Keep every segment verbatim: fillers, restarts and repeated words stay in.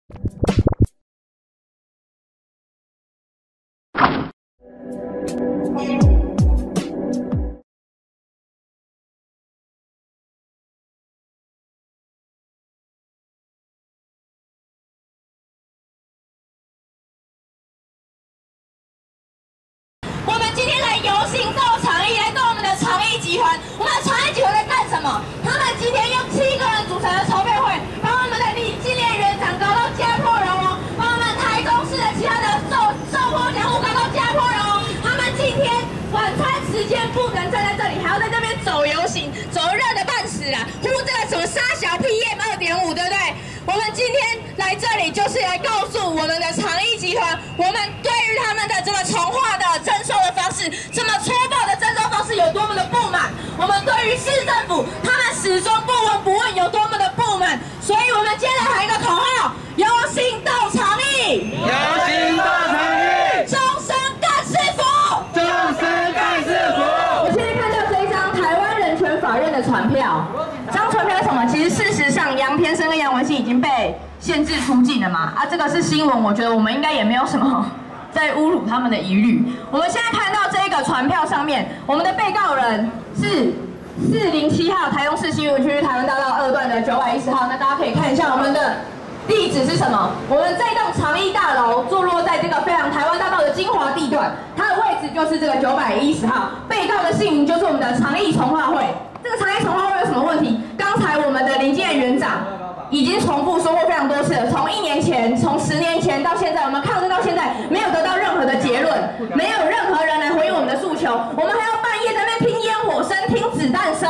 我们今天来游行到长义，来动我们的长义集团。我们的长义集团在干什么？他们今天用七个人组成的筹备会，把我们的李金莲园长搞到家破人亡，把我们台中市的其他的受受迫人物搞到家破人亡。他们今天晚餐时间不能站在这里，还要在这边走游行，走热的半死啦！呼这个什么沙小 P M 二点五，对不对？我们今天来这里就是来告诉我们的长义集团，我们对于他们的这个重划的征收的方式，这么粗暴的征收方式有多么的不满，我们对于市政府他们始终不闻不问有多么的不满，所以我们接着喊一个口号：游行到长义， 游行到长义， 终身干市府， 终身干市府。 我现在看到这一张台湾人权法院的传票，这张传票是什么？其实事实上，杨天生跟杨文信已经被限制出境了嘛？啊，这个是新闻，我觉得我们应该也没有什么在侮辱他们的疑虑。我们现在看到这个传票上面，我们的被告人是四零七号台中市新园区台湾大道二段的九百一十号。那大家可以看一下我们的地址是什么？我们这栋长义大楼坐落在这个非常台湾大道的精华地段，它的位置就是这个九百一十号。被告的姓名就是我们的长义重划会。这个长义重划会有什么问题？刚才我们的林金莲园长已经重复说过非常多次了，从一年前，从十年前到现在，我们抗争到现在，没有得到任何的结论，没有任何人来回应我们的诉求，我们还要半夜在那边听烟火声，听子弹声。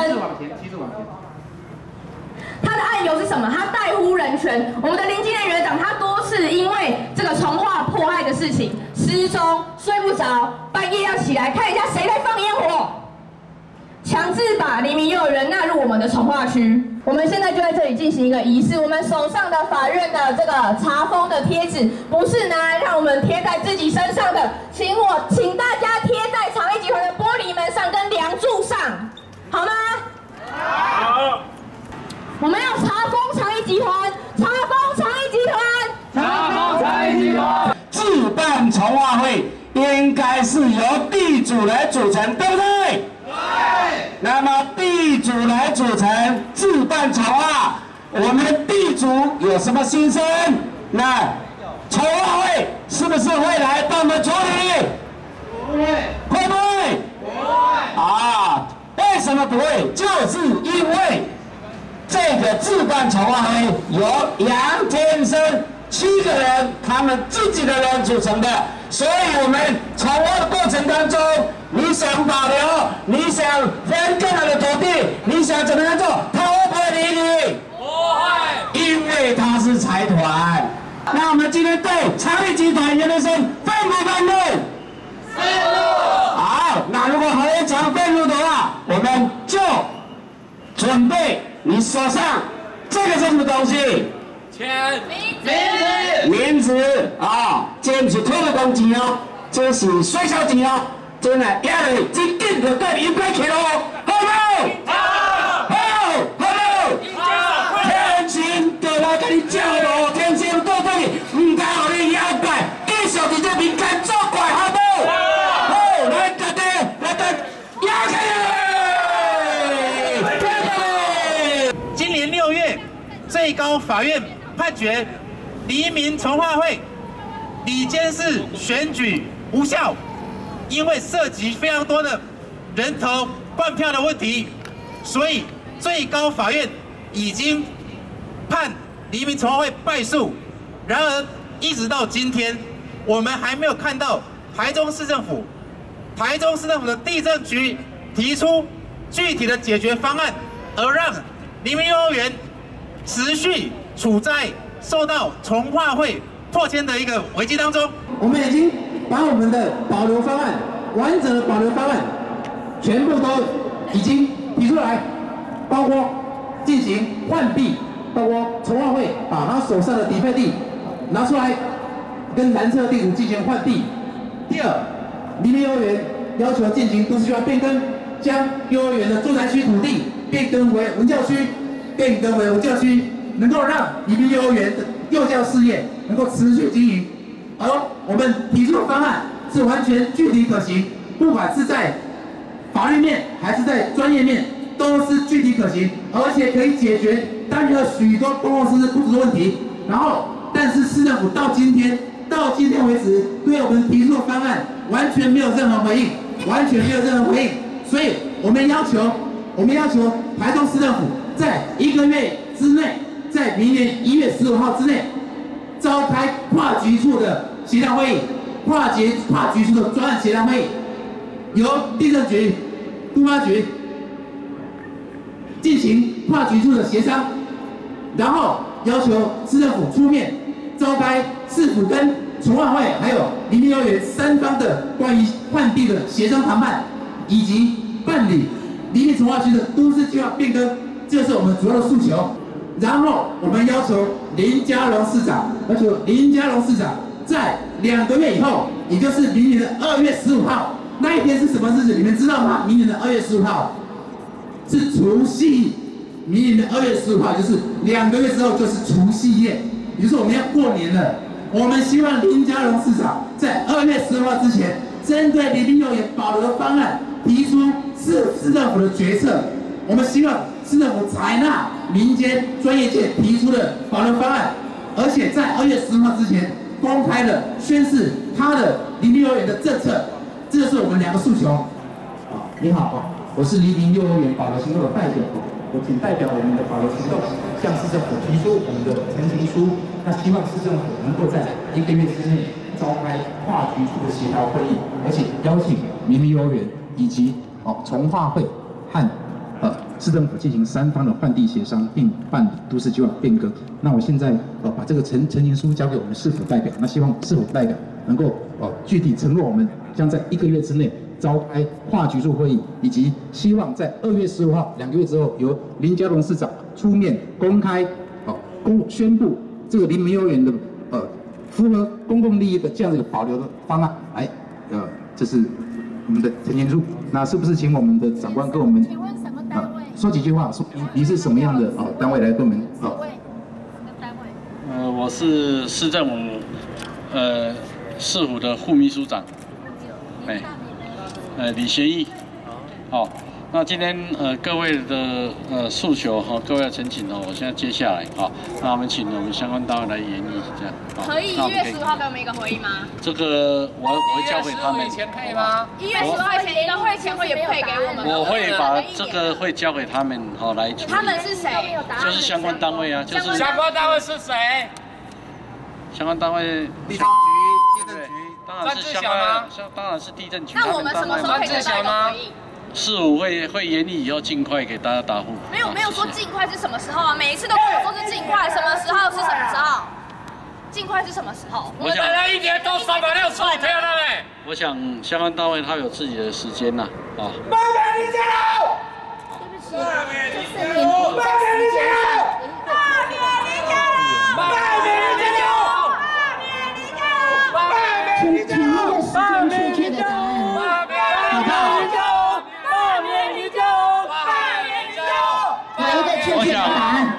他的案由是什么？他代呼人权。我们的林金莲园长，他多次因为这个重划迫害的事情失踪，睡不着，半夜要起来看一下谁在放烟火。强制把黎明幼儿园纳入我们的重划区，我们现在就在这里进行一个仪式。我们手上的法院的这个查封的贴纸，不是拿来让我们贴在自己身上的，请我请大家贴在长义集团的玻璃门上跟梁柱上，好吗？好。我们要查封长义集团，查封长义集团， 查封长义集团。自办筹划会应该是由地主来组成，对不对？那么地主来组成自办筹划，我们地主有什么心声？那筹划会是不是会来帮我们处理？不会，会不会？不会。啊，为什么不会？就是因为这个自办筹划会由杨天生七个人他们自己的人组成的，所以我们筹划的过程当中，你想保留，你想分更好的土地，你想怎么样做，他会不会理你？不会，因为他是财团。那我们今天对长义集团杨天生愤不愤怒？愤怒。好，那如果何元强愤怒的话，我们就准备你手上这个是什么东西？钱，名字，名字啊，这不是土地公钱哦，这是水小钱哦，真的，也是真紧就对应该去咯，好不好？好，好，好，天星就来给你照路，天星到底唔该互你摇摆，继续伫这民间作怪，好不好？好，来大家，来大家摇起来！ 今年六月，最高法院判决黎明重划会里监事选举无效，因为涉及非常多的人头灌票的问题，所以最高法院已经判黎明重划会败诉。然而，一直到今天，我们还没有看到台中市政府、台中市政府的地政局提出具体的解决方案，而让黎明幼儿园持续处在受到重划会迫迁的一个危机当中。 我们已经把我们的保留方案、完整的保留方案，全部都已经提出来，包括进行换地，包括重划会把他手上的底费地拿出来，跟南侧地主进行换地。第二，黎明幼儿园要求进行都市计划变更，将幼儿园的住宅区土地变更为文教区，变更为文教区，能够让黎明幼儿园的幼教事业能够持续经营。而我们提出的方案是完全具体可行，不管是在法律面还是在专业面，都是具体可行，而且可以解决当地许多公共设施不足的问题。然后，但是市政府到今天到今天为止，对我们提出的方案完全没有任何回应，完全没有任何回应。所以我们要求，我们要求台中市政府在一个月之内，在明年一月十五号之内，召开跨局处的协调会议，跨局跨局处的专案协调会议，由地政局、都发局进行跨局处的协商，然后要求市政府出面召开市府跟重划会还有黎明幼儿园三方的关于换地的协商谈判，以及办理黎明重划区的都市计划变更，这是我们主要的诉求。然后我们要求林佳龙市长，要求林佳龙市长在两个月以后，也就是明年的二月十五号，那一天是什么日子？你们知道吗？明年的二月十五号是除夕，明年的二月十五号就是两个月之后就是除夕夜，也就是我们要过年了。我们希望林佳龙市长在二月十五号之前，针对黎明幼儿园保留的方案提出市市政府的决策。我们希望市政府采纳民间专业界提出的保留方案，而且在二月十五号之前公开的宣示他的黎明幼儿园的政策。这就是我们两个诉求。啊，你好，我是黎明幼儿园保留行动的代表，我仅代表我们的保留行动向市政府提出我们的陈情书。那希望市政府能够在一个月之内召开跨局处的协调会议，而且邀请黎明幼儿园以及哦重划会和呃市政府进行三方的换地协商，并办理都市计划变更。那我现在呃把这个陈陈情书交给我们市府代表，那希望市府代表能够呃具体承诺我们将在一个月之内召开跨局处会议，以及希望在二月十五号两个月之后，由林佳龙市长出面公开哦公宣布这个黎明幼儿园的呃符合公共利益的这样的一个保留的方案。来，呃，这是我们的陈情书。那是不是请我们的长官跟我们请问什么单位？ 呃、说几句话？说你你是什么样的哦单位来跟我们？ 哦，单位。 呃，我是市政府呃市府的副秘书长。哎，呃，李学义。好，那今天呃各位的呃诉求和各位的陈情哦，我现在接下来好，那我们请我们相关单位来研议这样。 可以一月十五号给我们一个回应吗？ 这个我我会交给他们。 以前可以吗？ 一月十五号以前一个会前会也不可以给我们。 我会把这个会交给他们好来处理。 他们是谁？ 就是相关单位啊，就是相关单位是谁？ 相关单位。 地政局，地政局。 当然是相关，当然是地政局。 那我们什么时候可以得到一个回应？ 市府会会研议以后尽快给大家答复。 没有没有说尽快是什么时候啊？每一次都跟我说是尽快，什么时候是什么时候？尽快是什么时候？ 我想一年都三百六十五天了嘞。 我想相关单位他有自己的时间呐，啊。 八年离家了。对不起，这是您八年离家了。八年离家了。 八年离家了。 八年离家了。八年离家了。 八年离家了。八年离家了。八年离家了。八年离家了。 来一个确切的答案。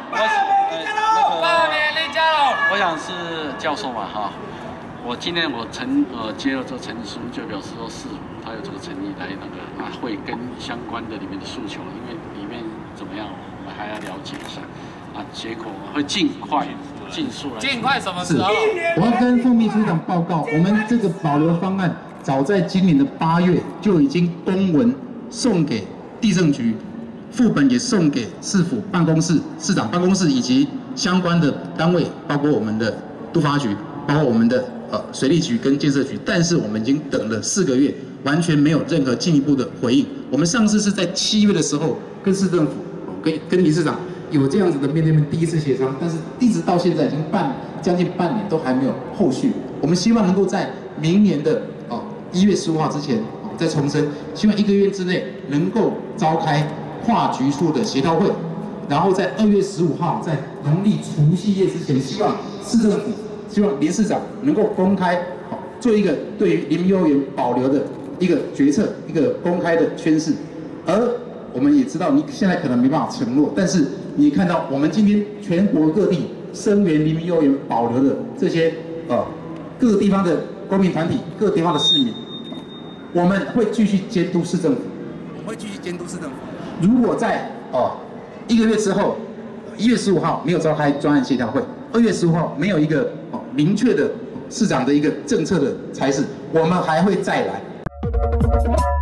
我想是教授嘛哈，我今天我陈呃接了这个陈书，就表示说是他有这个诚意来那个啊，会跟相关的里面的诉求，因为里面怎么样，我们还要了解一下啊，结果会尽快尽速来。 尽快什么时候？ 我要跟副秘书长报告，我们这个保留方案早在今年的八月就已经公文送给地政局。副本也送给市府办公室、市长办公室以及相关的单位，包括我们的都发局，包括我们的呃水利局跟建设局。但是我们已经等了四个月，完全没有任何进一步的回应。我们上次是在七月的时候跟市政府、跟跟理事长有这样子的面对面第一次协商，但是一直到现在已经半将近半年都还没有后续。我们希望能够在明年的哦一月十五号之前哦再重申，希望一个月之内能够召开跨局处的协调会，然后在二月十五号，在农历除夕夜之前，希望市政府、希望林市长能够公开，好做一个对于黎明幼儿园保留的一个决策，一个公开的宣示。而我们也知道，你现在可能没办法承诺，但是你看到我们今天全国各地生源黎明幼儿园保留的这些呃各个地方的公民团体、各个地方的市民，我们会继续监督市政府，会继续监督市政府。如果在哦一个月之后，一月十五号没有召开专案协调会，二月十五号没有一个哦明确的市长的一个政策的差事，我们还会再来。